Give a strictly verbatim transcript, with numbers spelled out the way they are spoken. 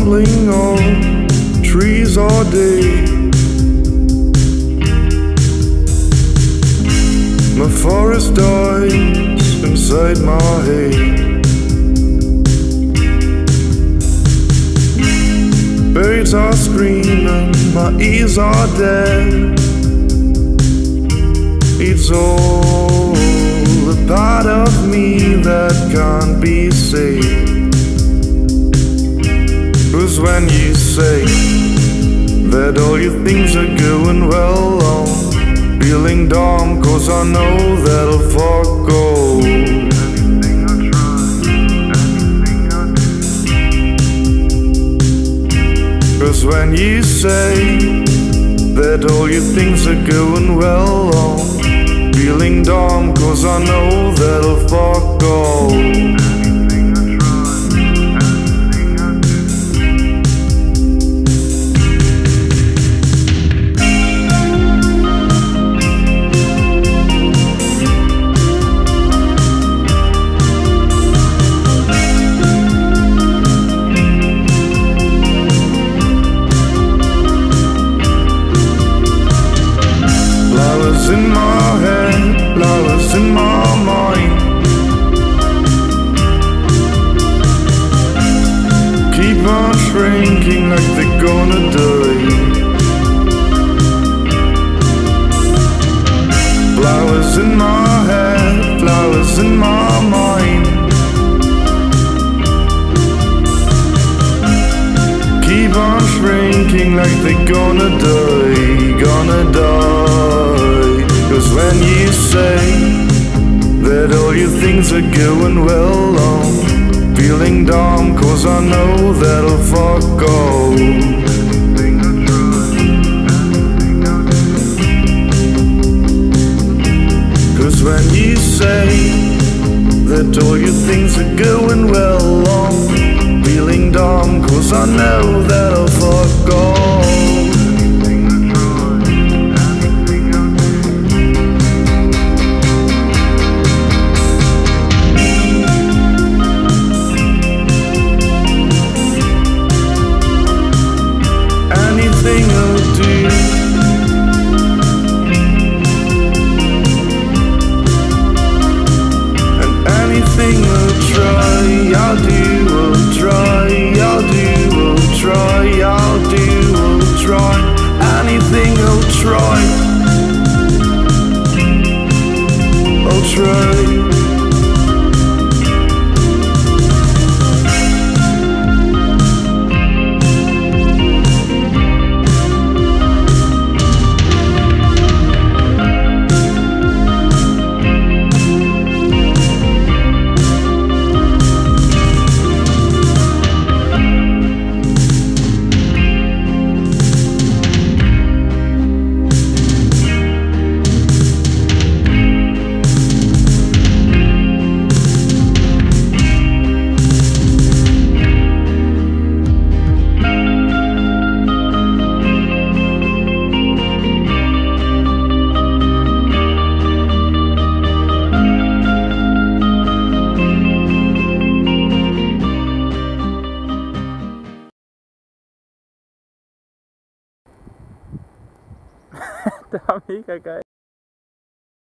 sparkling on trees all day. My forest dies inside my head. Birds are screaming, my ears are dead. It's all a part of me that can't be saved. 'Cause when you say that all your things are going well, I'm feeling dumb, 'cause I know that'll fuck all. Anything I try, anything I do. 'Cause when you say that all your things are going well, I'm feeling dumb, 'cause I know that'll fuck all. Anything I try, anything I do. Flowers in my head, flowers in my mind. Keep on shrinking like they're gonna die. Flowers in my head, flowers in my mind. Keep on shrinking like they're gonna die, gonna die. 'Cause when you say that all your things are going well, I'm feeling dumb, 'cause I know that'll fuck all. Anything I try, anything I do. 'Cause when you say that all your things are going well, I'm feeling dumb, 'cause I know that'll fuck all. Anything I try, anything I do. Anything I'll do. And anything I'll try, I'll do, I'll try, I'll do, I'll try, I'll do, I'll try. Anything I'll try, I'll try. Der war mega geil.